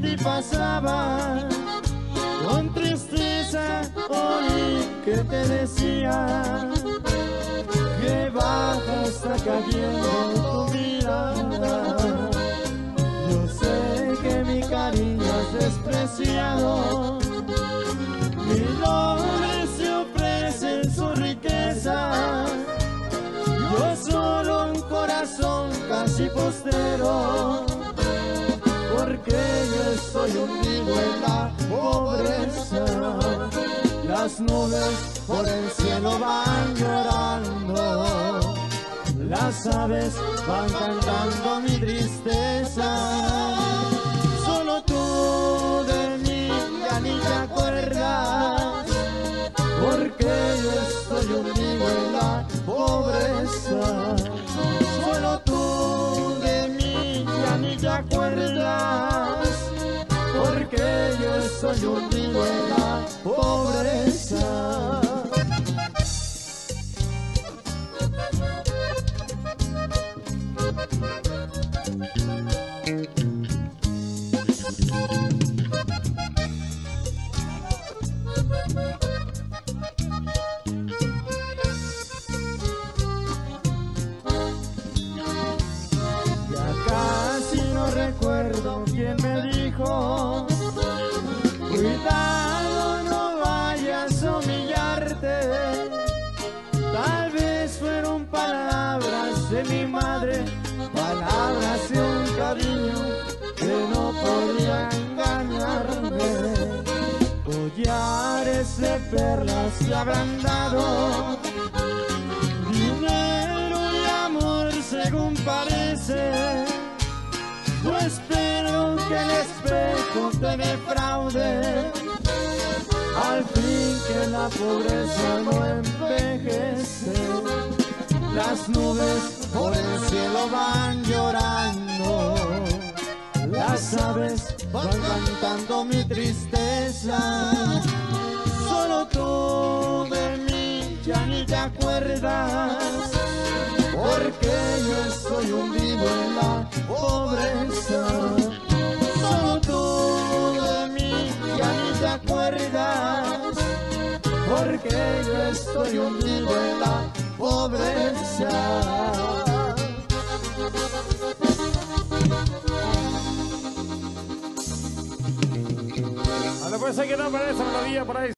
ti pasaba, con tristeza oí que te decía que baja está cayendo tu mirada. Yo sé que mi cariño has despreciado, mil hombres se ofrecen su riqueza, yo solo un corazón casi postrero, porque yo estoy hundido en la pobreza. Las nubes por el cielo van llorando, las aves van cantando mi tristeza. Solo tú de mí ya ni te acuerdas, porque yo estoy hundido en la pobreza. Solo tú de mí ya ni te acuerdas, porque yo estoy hundido en la pobreza. Recuerdo quien me dijo, cuidado no vayas a humillarte. Tal vez fueron palabras de mi madre, palabras de un cariño que no podía engañarme. Collares de perlas le habrán dado, dinero y amor según parece. Yo espero que el espejo te defraude, al fin que la pobreza no envejece. Las nubes por el cielo van llorando, las aves van cantando mi tristeza. Solo tú de mí ya ni te acuerdas, porque yo estoy hundido en la pobreza. Solo tú de mí ya ni te acuerdas, porque yo estoy hundido en la pobreza. Después se quedó para esa melodía por ahí.